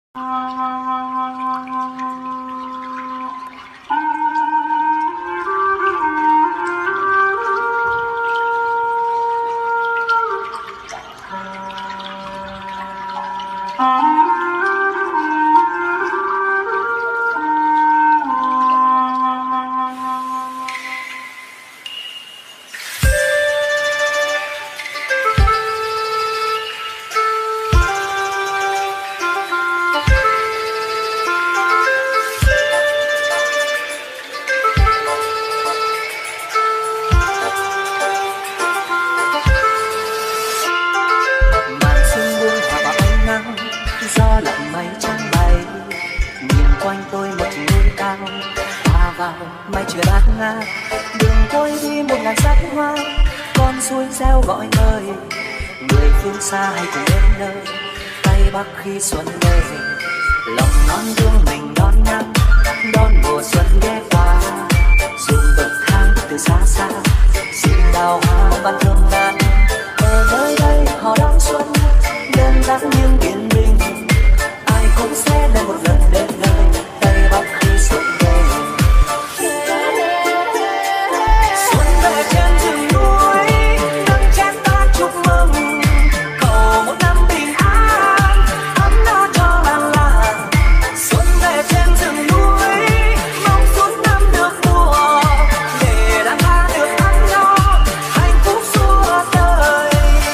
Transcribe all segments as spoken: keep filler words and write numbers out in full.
Khi xuân về lòng non thương mình đón nắng đón mùa xuân ghé qua dùng bậc thang từ xa xa xin đào hoa ban thơm ngát ở nơi đây họ đón xuân đơn giản nhưng yên bình ai cũng sẽ đến một lần đến nơi tây bắc khi xuân về xuân về trên rừng núi nâng chén ta chúc mừng cầu một năm bình an ấm no cho làng làng xuân về trên rừng núi mong suốt năm được mùa để đàn ta được ăn no hạnh phúc suốt đời.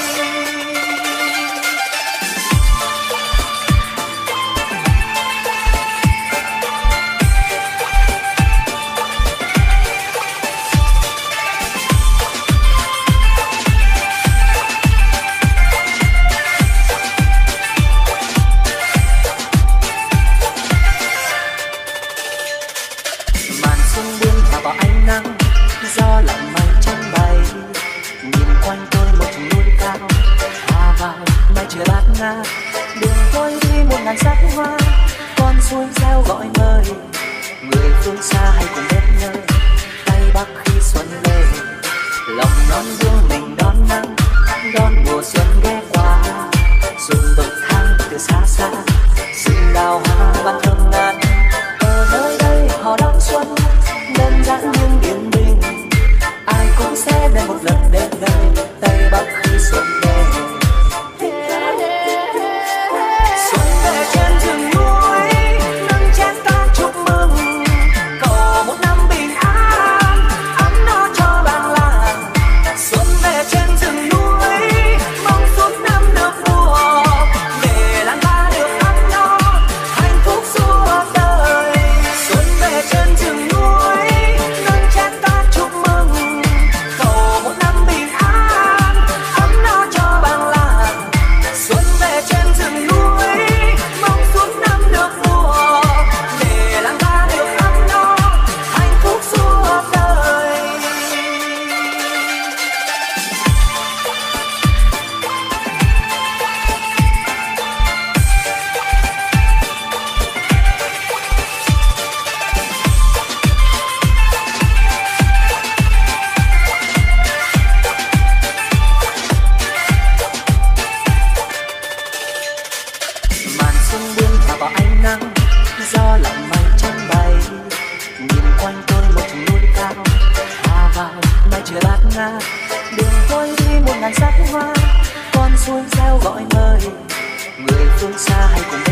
Màn xuân buông thả vào ánh nắng gió lặng mây trắng bay nhìn quanh tôi một núi cao hòa vào mây trời bát ngát đường tôi đi một ngàn sắc hoa con suối reo gọi mời người phương xa hãy cùng đến nơi tây bắc khi xuân về lòng non thương mình đón nắng đón mùa xuân ghé qua dùng bậc thang từ xa xa xin đào hoa ban thơm ngát ở nơi đây họ đón xuân đơn giản nhưng yên bình ai cũng sẽ đến một lần đến nơi tây bắc khi xuân về xuân về trên rừng núi nâng chén ta chúc mừng cầu một năm bình an ấm no cho làng làng xuân về trên rừng núi mong suốt năm được mùa để làng ta được ăn no hạnh phúc suốt đời. Xuân về trên rừng núi nâng chén ta chúc mừng cầu một năm bình an ấm no cho làng làng xuân về trên rừng núi mong suốt năm được mùa để làng ta được ăn no hạnh phúc suốt đời. Màn xuân buông thả vào ánh nắng gió lặng mây trắng bay nhìn quanh tôi một núi cao hòa vào mây trời bát ngát đường tôi đi một ngàn sắc hoa con suối reo gọi mời người phương xa hãy cùng